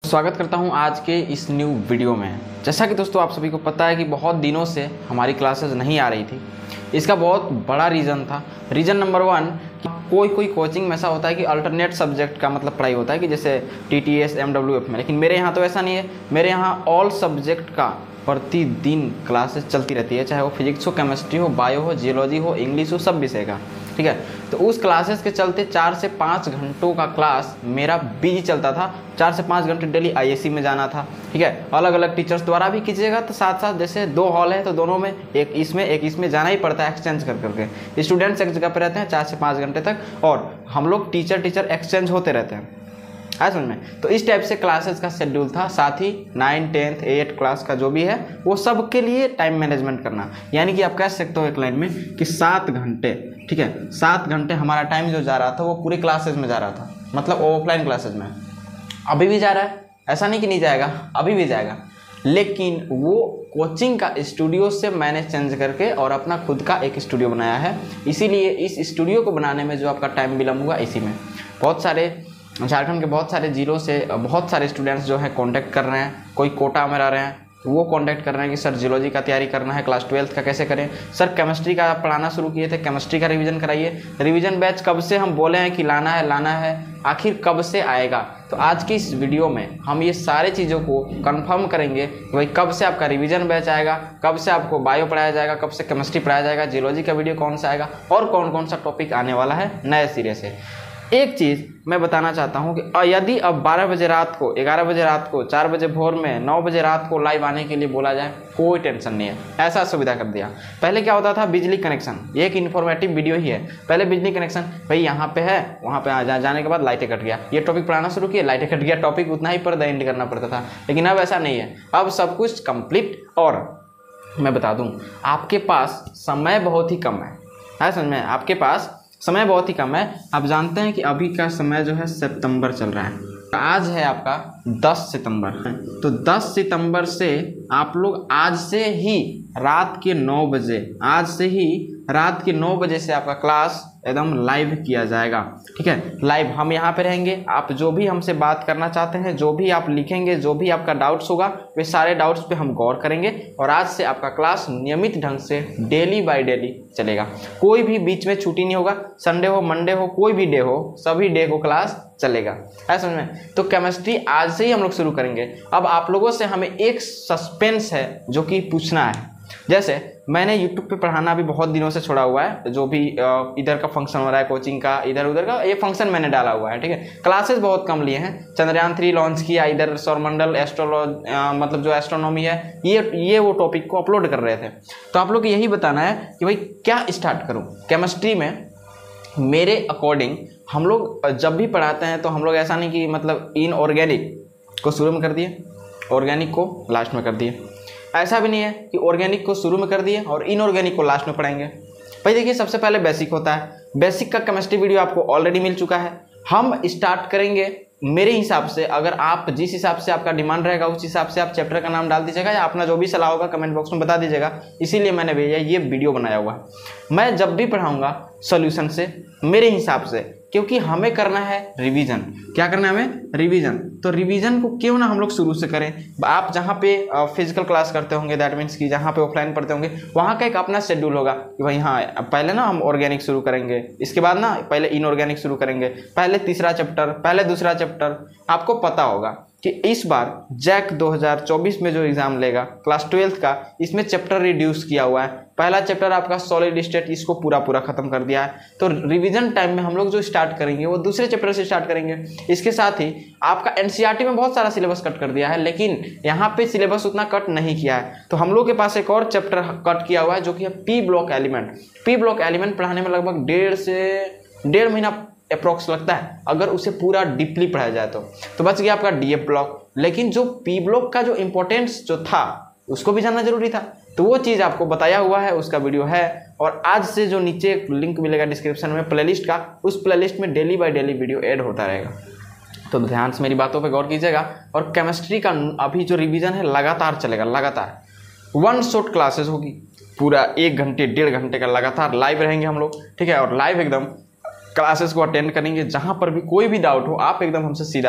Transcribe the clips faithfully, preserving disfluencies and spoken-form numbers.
स्वागत करता हूं आज के इस न्यू वीडियो में। जैसा कि दोस्तों आप सभी को पता है कि बहुत दिनों से हमारी क्लासेस नहीं आ रही थी। इसका बहुत बड़ा रीज़न था। रीज़न नंबर वन, कोई कोई कोचिंग में ऐसा होता है कि अल्टरनेट सब्जेक्ट का मतलब पढ़ाई होता है कि जैसे T T S M W F में, लेकिन मेरे यहाँ तो ऐसा नहीं है। मेरे यहाँ ऑल सब्जेक्ट का प्रतिदिन क्लासेस चलती रहती है, चाहे वो फिजिक्स हो, केमिस्ट्री हो, बायो हो, जियोलॉजी हो, इंग्लिश हो, सब विषय का। ठीक है, तो उस क्लासेस के चलते चार से पाँच घंटों का क्लास मेरा बिजी चलता था। चार से पाँच घंटे डेली आई एस सी में जाना था। ठीक है, अलग अलग टीचर्स द्वारा भी कीजिएगा तो साथ साथ जैसे दो हॉल है तो दोनों में एक इसमें एक इसमें जाना ही पड़ता है एक्सचेंज कर करके। स्टूडेंट्स एक जगह पर रहते हैं चार से पाँच घंटे तक और हम लोग टीचर टीचर एक्सचेंज होते रहते हैं। है समझ में? तो इस टाइप से क्लासेस का शेड्यूल था। साथ ही नाइन टेंथ एट क्लास का जो भी है वो सब के लिए टाइम मैनेजमेंट करना, यानी कि आप कह सकते हो एक लाइन में कि सात घंटे, ठीक है, सात घंटे हमारा टाइम जो जा रहा था वो पूरे क्लासेस में जा रहा था, मतलब ऑफलाइन क्लासेस में। अभी भी जा रहा है, ऐसा नहीं कि नहीं जाएगा, अभी भी जाएगा, लेकिन वो कोचिंग का स्टूडियो से मैंने चेंज करके और अपना खुद का एक स्टूडियो बनाया है। इसीलिए इस स्टूडियो को बनाने में जो आपका टाइम विलम्ब हुआ, इसी में बहुत सारे झारखंड के बहुत सारे ज़िलों से बहुत सारे स्टूडेंट्स जो है कांटेक्ट कर रहे हैं। कोई कोटा में रह रहे हैं वो कांटेक्ट कर रहे हैं कि सर जियोलॉजी का तैयारी करना है, क्लास ट्वेल्थ का कैसे करें। सर केमिस्ट्री का पढ़ाना शुरू किए थे, केमिस्ट्री का रिवीजन कराइए। रिवीजन बैच कब से हम बोले हैं कि लाना है लाना है, आखिर कब से आएगा? तो आज की इस वीडियो में हम ये सारे चीज़ों को कंफर्म करेंगे कि भाई कब से आपका रिवीजन बैच आएगा, कब से आपको बायो पढ़ाया जाएगा, कब से केमिस्ट्री पढ़ाया जाएगा, जियोलॉजी का वीडियो कौन सा आएगा और कौन कौन सा टॉपिक आने वाला है नए सिरे से। एक चीज़ मैं बताना चाहता हूं कि यदि अब बारह बजे रात को, ग्यारह बजे रात को, चार बजे भोर में, नौ बजे रात को लाइव आने के लिए बोला जाए, कोई टेंशन नहीं है। ऐसा सुविधा कर दिया। पहले क्या होता था, बिजली कनेक्शन, ये एक इन्फॉर्मेटिव वीडियो ही है। पहले बिजली कनेक्शन, भाई यहाँ पे है, वहाँ पे जा, जाने के बाद लाइटें कट गया, ये टॉपिक पढ़ाना शुरू किया, लाइटें कट गया, टॉपिक उतना ही पर एंड करना पड़ता था। लेकिन अब ऐसा नहीं है, अब सब कुछ कंप्लीट। और मैं बता दूँ, आपके पास समय बहुत ही कम है, है समझ में? आपके पास समय बहुत ही कम है। आप जानते हैं कि अभी का समय जो है सितंबर चल रहा है, आज है आपका दस सितंबर, तो दस सितंबर से आप लोग आज से ही रात के नौ बजे, आज से ही रात के नौ बजे से आपका क्लास एकदम लाइव किया जाएगा। ठीक है, लाइव हम यहाँ पे रहेंगे। आप जो भी हमसे बात करना चाहते हैं, जो भी आप लिखेंगे, जो भी आपका डाउट्स होगा, वे सारे डाउट्स पे हम गौर करेंगे और आज से आपका क्लास नियमित ढंग से डेली बाय डेली चलेगा। कोई भी बीच में छुट्टी नहीं होगा, संडे हो, मंडे हो, कोई भी डे हो, सभी डे को क्लास चलेगा। है समझ में? तो केमिस्ट्री आज से ही हम लोग शुरू करेंगे। अब आप लोगों से हमें एक सस्पेंस है जो कि पूछना है। जैसे मैंने यूट्यूब पे पढ़ाना भी बहुत दिनों से छोड़ा हुआ है, जो भी इधर का फंक्शन हो रहा है कोचिंग का, इधर उधर का, ये फंक्शन मैंने डाला हुआ है। ठीक है, क्लासेस बहुत कम लिए हैं। चंद्रयान थ्री लॉन्च किया, इधर सौरमंडल एस्ट्रोलॉजी, मतलब जो एस्ट्रोनॉमी है, ये ये वो टॉपिक को अपलोड कर रहे थे। तो आप लोग को यही बताना है कि भाई क्या स्टार्ट करूँ केमिस्ट्री में। मेरे अकॉर्डिंग हम लोग जब भी पढ़ाते हैं तो हम लोग ऐसा नहीं कि मतलब इनऑर्गेनिक को शुरू में कर दिए, ऑर्गेनिक को लास्ट में कर दिए। ऐसा भी नहीं है कि ऑर्गेनिक को शुरू में कर दिए और इनऑर्गेनिक को लास्ट में पढ़ाएंगे। भाई देखिए, सबसे पहले बेसिक होता है। बेसिक का केमिस्ट्री वीडियो आपको ऑलरेडी मिल चुका है। हम स्टार्ट करेंगे मेरे हिसाब से, अगर आप जिस हिसाब से आपका डिमांड रहेगा उस हिसाब से आप चैप्टर का नाम डाल दीजिएगा या अपना जो भी सलाह होगा कमेंट बॉक्स में बता दीजिएगा। इसीलिए मैंने भैया ये वीडियो बनाया हुआ है। मैं जब भी पढ़ाऊँगा सॉल्यूशन से, मेरे हिसाब से, क्योंकि हमें करना है रिवीजन। क्या करना है हमें? रिवीजन। तो रिवीजन को क्यों ना हम लोग शुरू से करें। आप जहाँ पे फिजिकल क्लास करते होंगे, दैट मीन्स कि जहाँ पे ऑफलाइन पढ़ते होंगे, वहाँ का एक अपना शेड्यूल होगा कि भाई हाँ, पहले ना हम ऑर्गेनिक शुरू करेंगे, इसके बाद ना पहले इनऑर्गेनिक शुरू करेंगे, पहले तीसरा चैप्टर, पहले दूसरा चैप्टर। आपको पता होगा कि इस बार जैक दो हज़ार चौबीस में जो एग्जाम लेगा क्लास ट्वेल्थ का, इसमें चैप्टर रिड्यूस किया हुआ है। पहला चैप्टर आपका सॉलिड स्टेट, इसको पूरा पूरा खत्म कर दिया है। तो रिवीजन टाइम में हम लोग जो स्टार्ट करेंगे वो दूसरे चैप्टर से स्टार्ट करेंगे। इसके साथ ही आपका एनसीईआरटी में बहुत सारा सिलेबस कट कर दिया है, लेकिन यहाँ पे सिलेबस उतना कट नहीं किया है। तो हम लोग के पास एक और चैप्टर कट किया हुआ है जो कि है P block element. P block element पढ़ाने में लगभग डेढ़ से डेढ़ महीना अप्रोक्स लगता है, अगर उसे पूरा डीपली पढ़ाया जाए तो तो बच गया आपका डीएफ ब्लॉक। लेकिन जो पी ब्लॉक का जो इंपॉर्टेंस जो था उसको भी जानना जरूरी था, तो वो चीज़ आपको बताया हुआ है, उसका वीडियो है। और आज से जो नीचे लिंक मिलेगा डिस्क्रिप्शन में प्लेलिस्ट का, उस प्लेलिस्ट में daily by daily video add होता रहेगा। तो ध्यान से मेरी बातों पे गौर कीजिएगा। और केमिस्ट्री का अभी जो रिवीजन है लगातार चलेगा, लगातार वन शॉट क्लासेस होगी, पूरा एक घंटे डेढ़ घंटे का लगातार लाइव रहेंगे हम लोग। ठीक है, और लाइव एकदम क्लासेस को अटेंड करेंगे। जहाँ पर भी कोई भी डाउट हो आप एकदम हमसे सीधा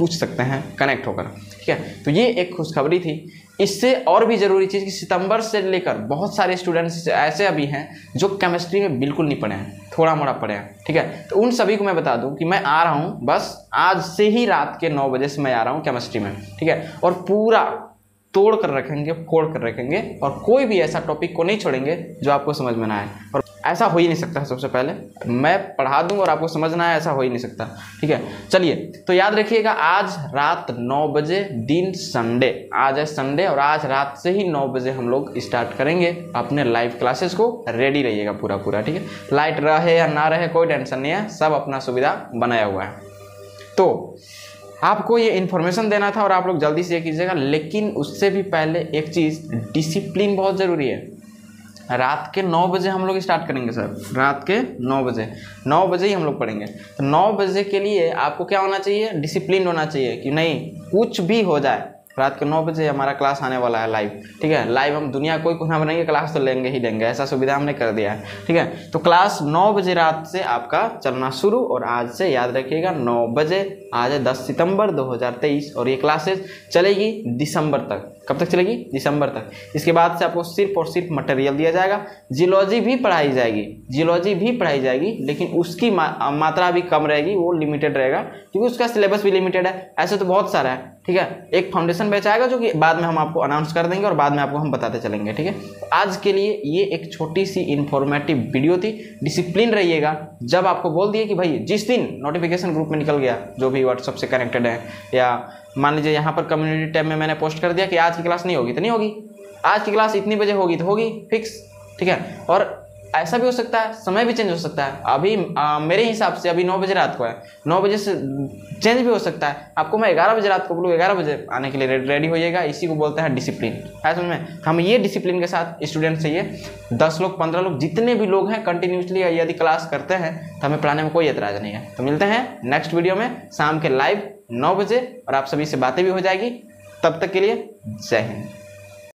पूछ सकते हैं कनेक्ट होकर, ठीक है। तो ये एक खुशखबरी थी। इससे और भी ज़रूरी चीज़ कि सितंबर से लेकर बहुत सारे स्टूडेंट्स ऐसे अभी हैं जो केमिस्ट्री में बिल्कुल नहीं पढ़े हैं, थोड़ा मोड़ा पढ़े हैं, ठीक है। तो उन सभी को मैं बता दूं कि मैं आ रहा हूं, बस आज से ही रात के नौ बजे से मैं आ रहा हूं केमिस्ट्री में, ठीक है। और पूरा तोड़ कर रखेंगे, फोड़ कर रखेंगे, और कोई भी ऐसा टॉपिक को नहीं छोड़ेंगे जो आपको समझ में ना आए। और ऐसा हो ही नहीं सकता। सबसे पहले मैं पढ़ा दूं और आपको समझना है, ऐसा हो ही नहीं सकता, ठीक है। चलिए, तो याद रखिएगा आज रात नौ बजे, दिन संडे, आज है संडे, और आज रात से ही नौ बजे हम लोग स्टार्ट करेंगे अपने लाइव क्लासेस को। रेडी रहिएगा पूरा पूरा, ठीक है। लाइट रहे या ना रहे कोई टेंशन नहीं है, सब अपना सुविधा बनाया हुआ है। तो आपको ये इन्फॉर्मेशन देना था और आप लोग जल्दी से ये कीजिएगा। लेकिन उससे भी पहले एक चीज़, डिसिप्लिन बहुत ज़रूरी है। रात के नौ बजे हम लोग स्टार्ट करेंगे सर, रात के नौ बजे नौ बजे ही हम लोग पढ़ेंगे। तो नौ बजे के लिए आपको क्या होना चाहिए, डिसिप्लिन होना चाहिए कि नहीं कुछ भी हो जाए, रात के नौ बजे हमारा क्लास आने वाला है लाइव, ठीक है। लाइव हम दुनिया कोई कोना बनाएंगे, क्लास तो लेंगे ही लेंगे, ऐसा सुविधा हमने कर दिया है, ठीक है। तो क्लास नौ बजे रात से आपका चलना शुरू, और आज से याद रखिएगा नौ बजे, आज है दस सितंबर दो हज़ार तेईस, और ये क्लासेस चलेगी दिसंबर तक। कब तक चलेगी, दिसंबर तक। इसके बाद से आपको सिर्फ और सिर्फ मटेरियल दिया जाएगा। जियोलॉजी भी पढ़ाई जाएगी, जियोलॉजी भी पढ़ाई जाएगी, लेकिन उसकी मा, मात्रा भी कम रहेगी, वो लिमिटेड रहेगा, क्योंकि उसका सिलेबस भी लिमिटेड है। ऐसे तो बहुत सारा है, ठीक है। एक फाउंडेशन बैच आएगा जो कि बाद में हम आपको अनाउंस कर देंगे और बाद में आपको हम बताते चलेंगे, ठीक है। आज के लिए ये एक छोटी सी इन्फॉर्मेटिव वीडियो थी। डिसिप्लिन रहिएगा। जब आपको बोल दिए कि भाई जिस दिन नोटिफिकेशन ग्रुप में निकल गया, जो भी व्हाट्सएप से कनेक्टेड है, या मान लीजिए यहाँ पर कम्युनिटी टैब में मैंने पोस्ट कर दिया कि आज की क्लास नहीं होगी, तो नहीं होगी। आज की क्लास इतनी बजे होगी तो होगी फिक्स, ठीक है। और ऐसा भी हो सकता है, समय भी चेंज हो सकता है। अभी आ, मेरे हिसाब से अभी नौ बजे रात को है, नौ बजे से चेंज भी हो सकता है। आपको मैं ग्यारह बजे रात को बोलूँ, ग्यारह बजे आने के लिए रेडी होइएगा। इसी को बोलते हैं डिसिप्लिन, है समझ में। हम ये डिसिप्लिन के साथ स्टूडेंट चाहिए, दस लोग पंद्रह लोग जितने भी लोग हैं कंटिन्यूसली यदि क्लास करते हैं तो हमें पढ़ाने में कोई एतराज नहीं है। तो मिलते हैं नेक्स्ट वीडियो में शाम के लाइव नौ बजे, और आप सभी से बातें भी हो जाएगी। तब तक के लिए जय हिंद।